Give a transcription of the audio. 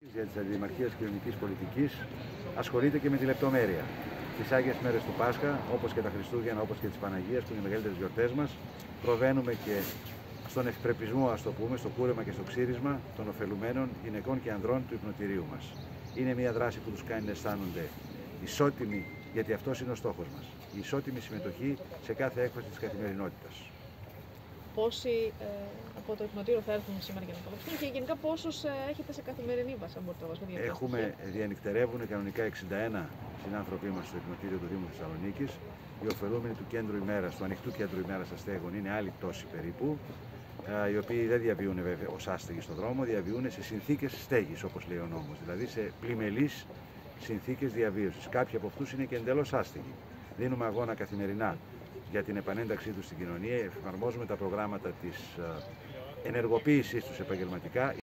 Για τις αντιδημαρχίες κοινωνικής πολιτικής ασχολείται και με τη λεπτομέρεια. Τις Άγιες Μέρες του Πάσχα, όπως και τα Χριστούγεννα, όπως και τις Παναγίες, που είναι οι μεγαλύτερες γιορτές μας, προβαίνουμε και στον ευπρεπισμό, ας το πούμε, στο κούρεμα και στο ξύρισμα των ωφελουμένων γυναικών και ανδρών του υπνοτηρίου μας. Είναι μια δράση που τους κάνει να αισθάνονται ισότιμοι, γιατί αυτός είναι ο στόχος μας. Η ισότιμη συμμετοχή σε κάθε έκφραση της καθημερινότητας. Πόσοι από το υπνοτήριο θα έρθουν σήμερα για να καλυφθούν και γενικά πόσους έχετε σε καθημερινή βάση, αν μπορείτε να μας πείτε? Έχουμε, διανυκτερεύουν κανονικά 61 συνάνθρωποι μας στο υπνοτήριο του Δήμου Θεσσαλονίκης. Οι ωφελούμενοι του κέντρου ημέρας, του ανοιχτού κέντρου ημέρας αστέγων, είναι άλλοι τόσοι περίπου, οι οποίοι δεν διαβιούν βέβαια ως άστεγοι στον δρόμο, διαβιούν σε συνθήκες στέγης, όπως λέει ο νόμος, δηλαδή σε πλημελείς συνθήκες διαβίωσης. Κάποιοι από αυτούς είναι και εντελώς άστεγοι. Δίνουμε αγώνα καθημερινά για την επανένταξή τους στην κοινωνία, εφαρμόζουμε τα προγράμματα της ενεργοποίησής τους επαγγελματικά.